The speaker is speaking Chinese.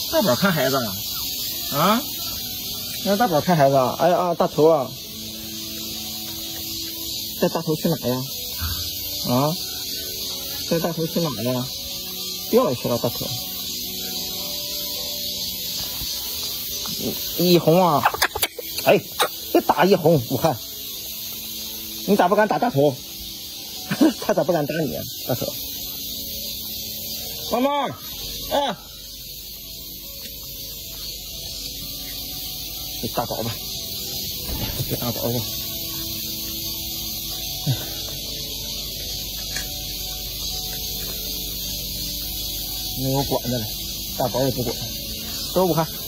大宝看孩子啊？让大宝看孩子啊！哎呀，大头啊！带大头去哪呀？啊？带大头去哪呀？掉下去了，大头。一红啊！哎，别打一红，武汉，你咋不敢打大头？他咋不敢打你啊，大头？妈妈，哎，给大宝吧，给大宝吧。没有管的了，大宝也不管，走武汉。